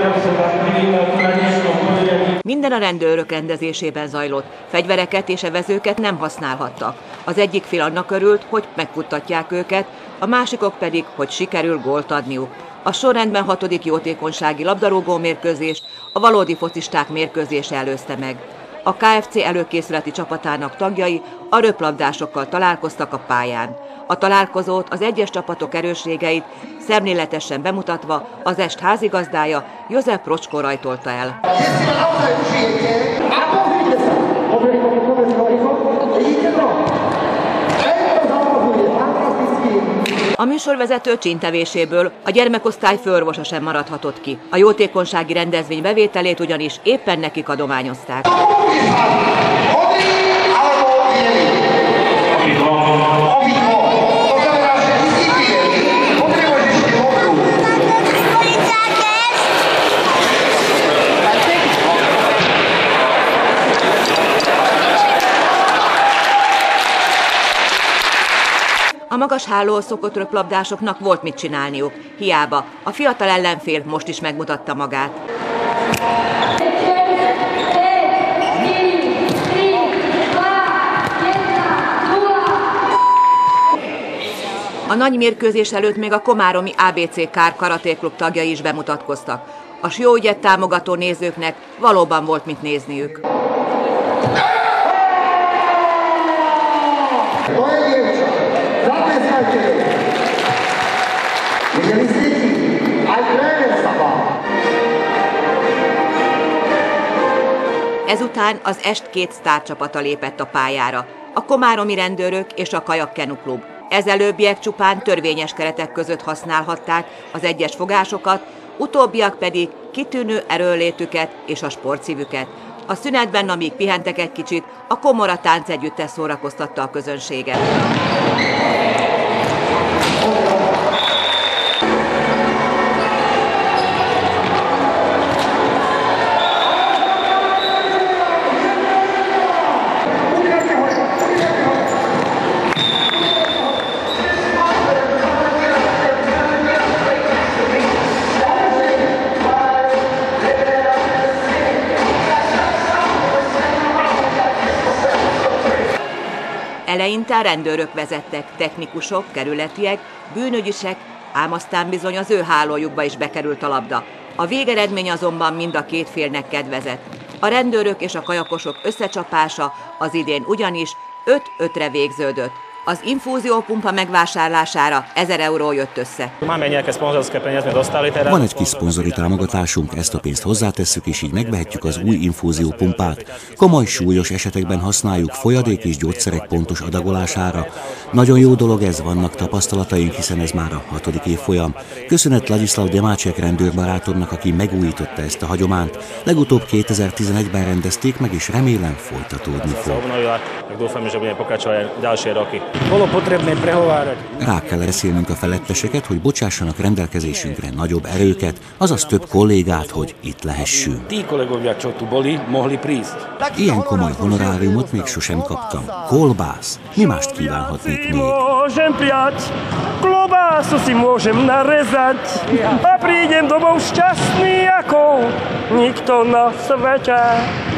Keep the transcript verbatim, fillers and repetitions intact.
Minden a rendőrök rendezésében zajlott, fegyvereket és evezőket nem használhattak. Az egyik fél annak örült, hogy megfuttatják őket, a másikok pedig, hogy sikerül gólt adniuk. A sorrendben hatodik jótékonysági labdarúgó mérkőzés a valódi focisták mérkőzése előzte meg. A ká ef cé előkészületi csapatának tagjai a röplabdásokkal találkoztak a pályán. A találkozót, az egyes csapatok erősségeit szemléletesen bemutatva az est házigazdája József Procskó rajtolta el. A műsorvezető csíntevéséből a gyermekosztály főorvosa sem maradhatott ki. A jótékonysági rendezvény bevételét ugyanis éppen nekik adományozták. A magas háló szokott röplabdásoknak volt mit csinálniuk. Hiába, a fiatal ellenfél most is megmutatta magát. A nagy mérkőzés előtt még a komáromi á bé cé Kár karatéklub tagjai is bemutatkoztak. A Sióügyet támogató nézőknek valóban volt mit nézniük. Ezután az est két sztárcsapata lépett a pályára, a komáromi rendőrök és a Kajak-Kenu Klub. Ezelőbbiek csupán törvényes keretek között használhatták az egyes fogásokat, utóbbiak pedig kitűnő erőnlétüket és a sportszívüket. A szünetben, amíg pihentek egy kicsit, a Komora táncegyüttes szórakoztatta a közönséget. Eleinte a rendőrök vezettek, technikusok, kerületiek, bűnügyisek, ám aztán bizony az ő hálójukba is bekerült a labda. A végeredmény azonban mind a két félnek kedvezett. A rendőrök és a kajakosok összecsapása az idén ugyanis öt ötre végződött. Az infúziópumpa megvásárlására ezer euró jött össze. Van egy kis szponzori támogatásunk, ezt a pénzt hozzátesszük, és így megvehetjük az új infúziópumpát. Komoly, súlyos esetekben használjuk folyadék és gyógyszerek pontos adagolására. Nagyon jó dolog ez, vannak tapasztalataink, hiszen ez már a hatodik évfolyam. Köszönet Ladislav Demácsek rendőrbarátomnak, aki megújította ezt a hagyományt. Legutóbb kétezer-tizenegyben rendezték meg, és remélem folytatódni fog. Rá kell beszélnünk a feletteseket, hogy bocsássanak rendelkezésünkre nagyobb erőket, azaz több kollégát, hogy itt lehessünk. Ilyen komoly honoráriumot még sosem kaptam. Kolbász. Mi mást kívánhatnék még? Klobásu si môžem narezať a prídem domov šťastný ako nikto na svete.